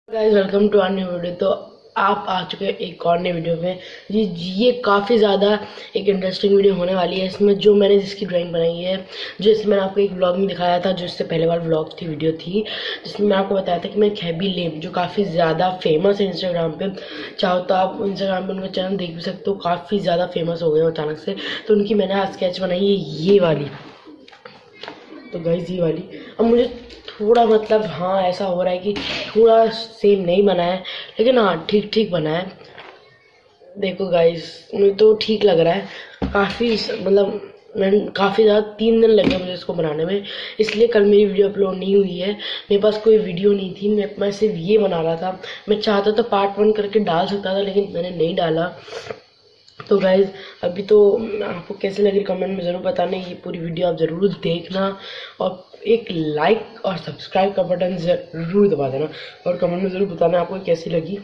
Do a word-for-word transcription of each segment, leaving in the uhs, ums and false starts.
Guys welcome to our new video. तो आप आ चुके हैं एक और नई वीडियो में। जी ये काफ़ी ज़्यादा एक इंटरेस्टिंग वीडियो होने वाली है। इसमें जो मैंने जिसकी ड्राइंग बनाई है, जो इसमें मैंने आपको एक व्लॉग में दिखाया था, जो इससे पहले वाला व्लॉग थी वीडियो थी, जिसमें मैं आपको बताया था कि मैं खैबी लेम जो काफ़ी ज़्यादा फेमस है इंस्टाग्राम पे, चाहो तो आप इंस्टाग्राम पे उनका चैनल देख भी सकते हो, काफ़ी ज़्यादा फेमस हो गए अचानक से। तो उनकी मैंने आज स्केच बनाई है ये वाली। तो गाइस ये वाली अब मुझे थोड़ा मतलब हाँ ऐसा हो रहा है कि थोड़ा सेम नहीं बना है, लेकिन हाँ ठीक ठीक बना है। देखो गाइस मुझे तो ठीक लग रहा है काफ़ी, मतलब मैंने काफ़ी ज़्यादा तीन दिन लगे मुझे इसको बनाने में, इसलिए कल मेरी वीडियो अपलोड नहीं हुई है। मेरे पास कोई वीडियो नहीं थी, मैं मैं सिर्फ ये बना रहा था। मैं चाहता तो पार्ट वन करके डाल सकता था, लेकिन मैंने नहीं डाला। तो गाइज अभी तो आपको कैसे लगी कमेंट में ज़रूर बताना। ये पूरी वीडियो आप ज़रूर देखना और एक लाइक और सब्सक्राइब का बटन ज़रूर दबा देना और कमेंट में ज़रूर बताना आपको कैसी लगी।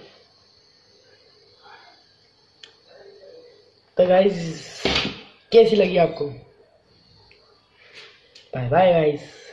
तो गाइज कैसी लगी आपको? Bye bye guys.